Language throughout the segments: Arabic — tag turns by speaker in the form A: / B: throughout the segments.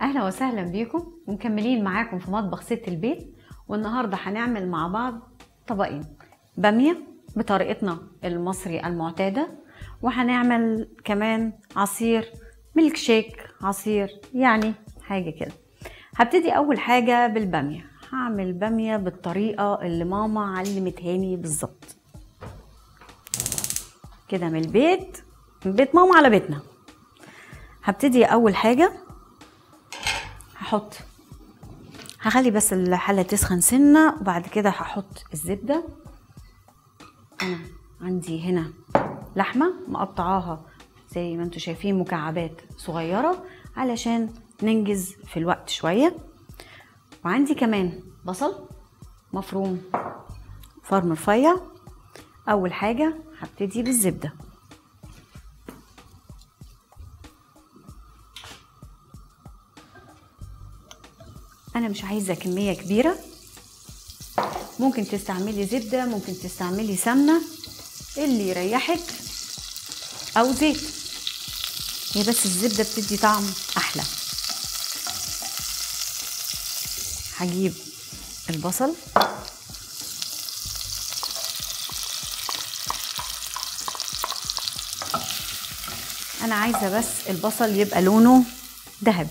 A: اهلا وسهلا بيكم ومكملين معاكم في مطبخ ست البيت. والنهارده هنعمل مع بعض طبقين باميه بطريقتنا المصري المعتاده، وهنعمل كمان عصير ميلك شيك، عصير يعني حاجه كده. هبتدي اول حاجه بالباميه. هعمل باميه بالطريقه اللي ماما علمتهاني بالظبط كده، من بيت ماما على بيتنا. هبتدي اول حاجه هخلي بس الحله تسخن سنه، وبعد كده هحط الزبده. انا عندي هنا لحمه مقطعاها زي ما انتم شايفين مكعبات صغيره علشان ننجز في الوقت شويه. وعندي كمان بصل مفروم فرم رفيع. اول حاجه هبتدي بالزبده. انا مش عايزه كميه كبيره، ممكن تستعملي زبده، ممكن تستعملي سمنه اللي يريحك او زيت، هي بس الزبده بتدي طعم احلى. هجيب البصل انا عايزه بس البصل يبقى لونه ذهبي.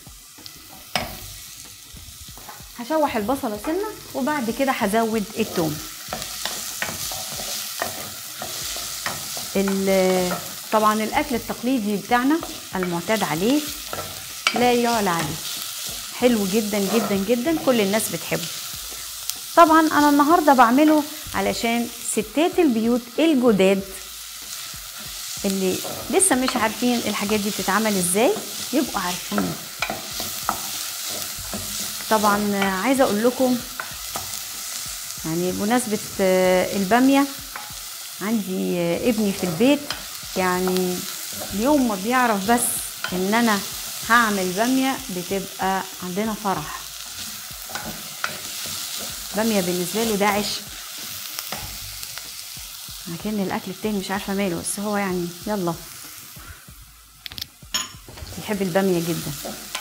A: هشوح البصله سنه وبعد كده هزود الثوم. طبعا الاكل التقليدي بتاعنا المعتاد عليه لا يعلى عليه، حلو جدا جدا جدا، كل الناس بتحبه. طبعا انا النهارده بعمله علشان ستات البيوت الجداد اللي لسه مش عارفين الحاجات دي بتتعمل ازاي يبقوا عارفين. طبعا عايزه اقول لكم يعني بمناسبه الباميه، عندي ابني في البيت، يعني اليوم ما بيعرف بس ان انا هعمل باميه بتبقى عندنا فرح. باميه بالنسبه له ده عشق، لكن الاكل التاني مش عارفه ماله، بس هو يعني يلا بيحب الباميه جدا.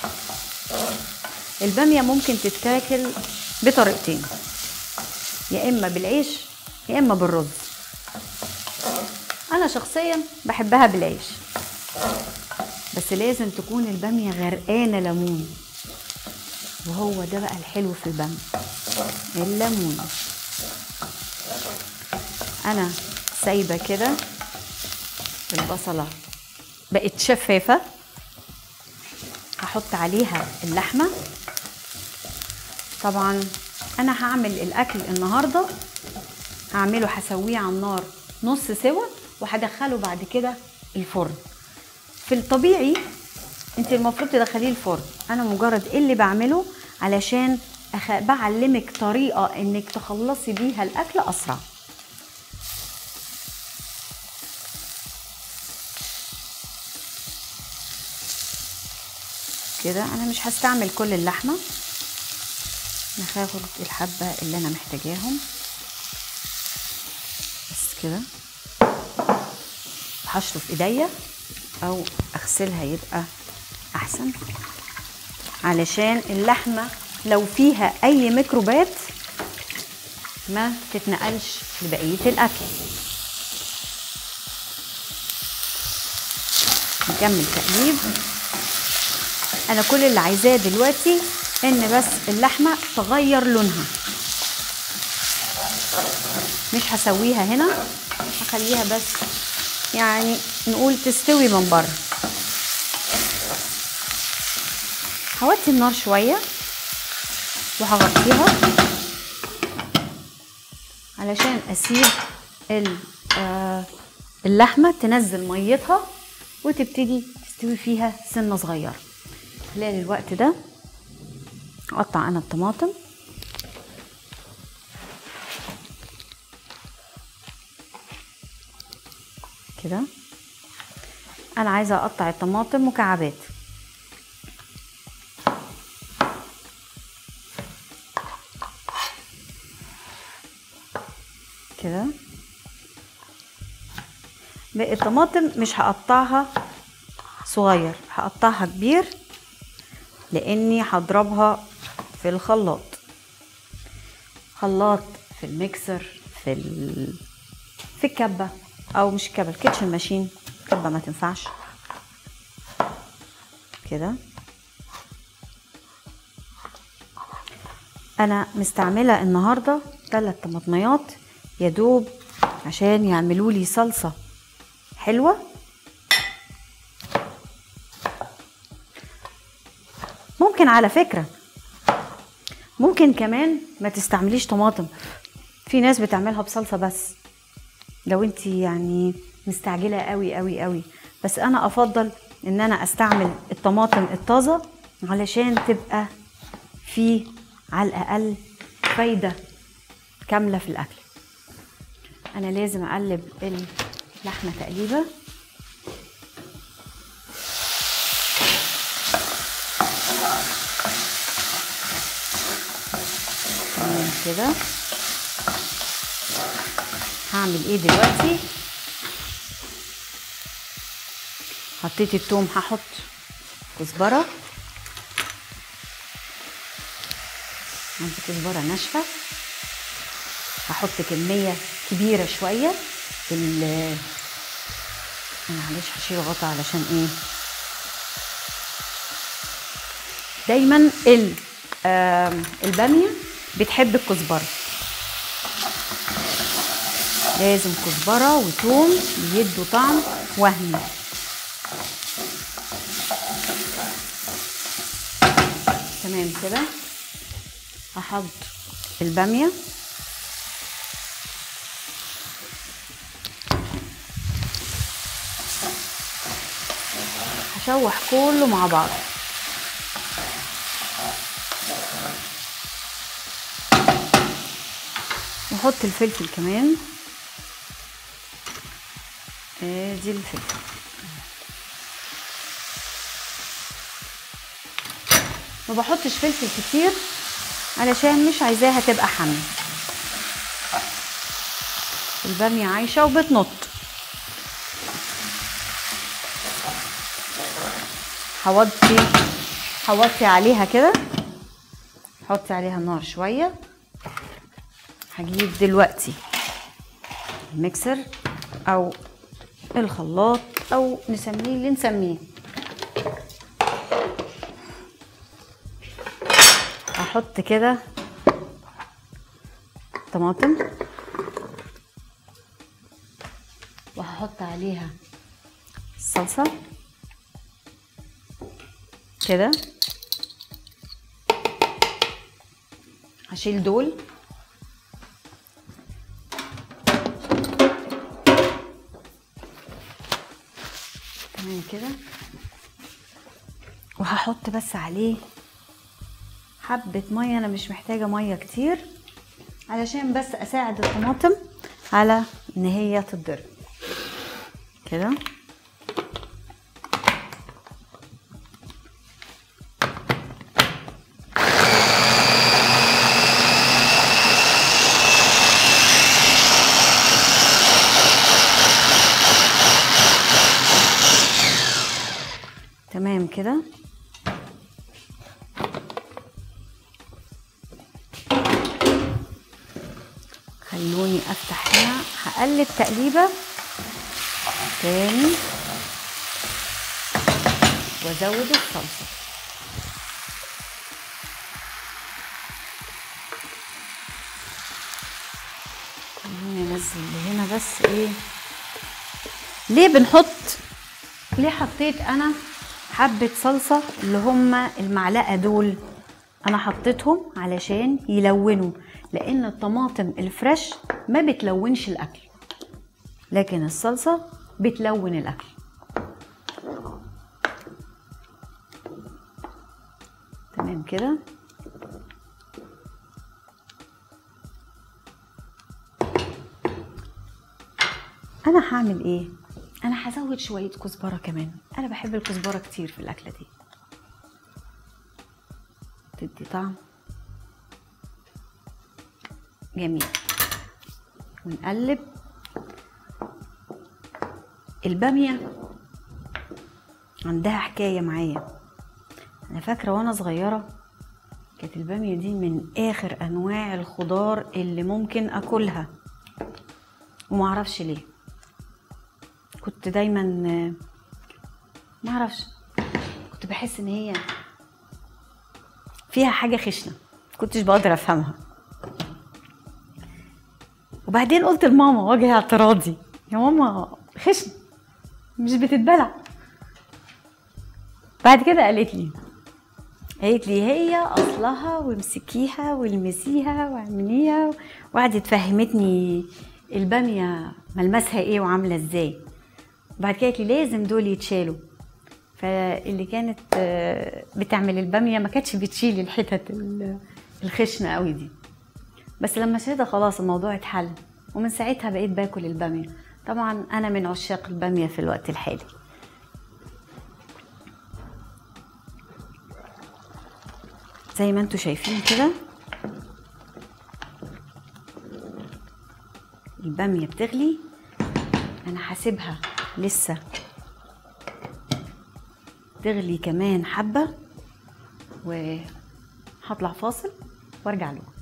A: الباميه ممكن تتاكل بطريقتين، يا اما بالعيش يا اما بالرز. انا شخصيا بحبها بالعيش، بس لازم تكون الباميه غرقانه ليمون، وهو ده بقى الحلو في الباميه، الليمون. انا سايبه كده البصله بقت شفافه، هحط عليها اللحمه. طبعا انا هعمل الاكل النهارده هعمله هسويه على النار نص سوا، وهدخله بعد كده الفرن. في الطبيعي انت المفروض تدخليه الفرن، انا مجرد اللي بعمله علشان بعلمك طريقه انك تخلصي بيها الاكل اسرع. كده انا مش هستعمل كل اللحمه، انا هاخد الحبه اللي انا محتاجاهم بس كده. هشطف ايديا او اغسلها يبقى احسن، علشان اللحمه لو فيها اي ميكروبات ما تتنقلش لبقيه الاكل. نكمل تقليب. انا كل اللي عايزاه دلوقتي ان بس اللحمه تغير لونها، مش هسويها هنا، هخليها بس يعني نقول تستوي من بره. هوطي النار شويه وهغطيها علشان اسيب اللحمه تنزل ميتها وتبتدي تستوي فيها سنه صغيره. خلال الوقت ده اقطع انا الطماطم كده. انا عايزه اقطع الطماطم مكعبات كده. باقي الطماطم مش هقطعها صغير، هقطعها كبير لاني هضربها في الخلاط، خلاط في الميكسر، في الكبه، او مش الكبه، الكيتشن ماشين، كبه ما تنفعش كده. انا مستعمله النهارده 3 طماطميات يا دوب عشان يعملوا لي صلصه حلوه. ممكن على فكره ممكن كمان ما تستعمليش طماطم، في ناس بتعملها بصلصه بس لو انت يعني مستعجله قوي قوي قوي، بس انا افضل ان انا استعمل الطماطم الطازه علشان تبقى في على الاقل فايده كامله في الاكل. انا لازم اقلب اللحمه تقليبه كده. هعمل ايه دلوقتي؟ حطيت الثوم، هحط كزبره، عندي كزبره ناشفه، هحط كميه كبيره شويه. معلش هشيل غطا علشان ايه، دايما الباميه بتحب الكزبره، لازم كزبره وثوم بيدوا طعم وهمي. تمام كده. هحط الباميه، هشوح كله مع بعض. واحط الفلفل كمان، ادي الفلفل. ما بحطش فلفل كتير علشان مش عايزاها تبقى حامية، البامية عايشة وبتنط. هوطي عليها كده، حطي عليها النار شوية. هجيب دلوقتي الميكسر او الخلاط او نسميه اللي نسميه، هحط كده طماطم وهحط عليها الصلصة كده، هشيل دول تمام كده، وهحط بس عليه حبة مية، انا مش محتاجة مية كتير علشان بس اساعد الطماطم على ان هي تتضرب كده. تمام كده. خلوني افتح هنا، هقلب تقليبه تاني وازود الصلصه. خلوني انزل هنا بس ايه، ليه حطيت انا حبه صلصه اللي هما المعلقه دول؟ انا حطيتهم علشان يلونوا، لان الطماطم الفريش ما بتلونش الاكل، لكن الصلصه بتلون الاكل. تمام كده. انا هعمل ايه؟ انا هزود شويه كزبره كمان، انا بحب الكزبره كتير في الاكله دي، تدي طعم جميل. ونقلب الباميه، عندها حكايه معايا، انا فاكره وانا صغيره كانت الباميه دي من اخر انواع الخضار اللي ممكن اكلها، ومعرفش ليه. كنت دايما معرفش، كنت بحس ان هي فيها حاجه خشنه، كنتش بقدر افهمها. وبعدين قلت لماما وجه اعتراضي: يا ماما خشن مش بتتبلع. بعد كده قالت لي هي اصلها، وامسكيها والمسيها واعمليها، وقعدت فهمتني الباميه ملمسها ايه وعامله ازاي. بعد كده قالت لي لازم دول يتشالوا. فاللي كانت بتعمل الباميه ما كانتش بتشيل الحتت الخشنه قوي دي، بس لما شلتها خلاص الموضوع اتحل، ومن ساعتها بقيت باكل الباميه. طبعا انا من عشاق الباميه في الوقت الحالي. زي ما انتوا شايفين كده الباميه بتغلي. انا هسيبها لسه تغلي كمان حبه، وهطلع فاصل وارجع لكم.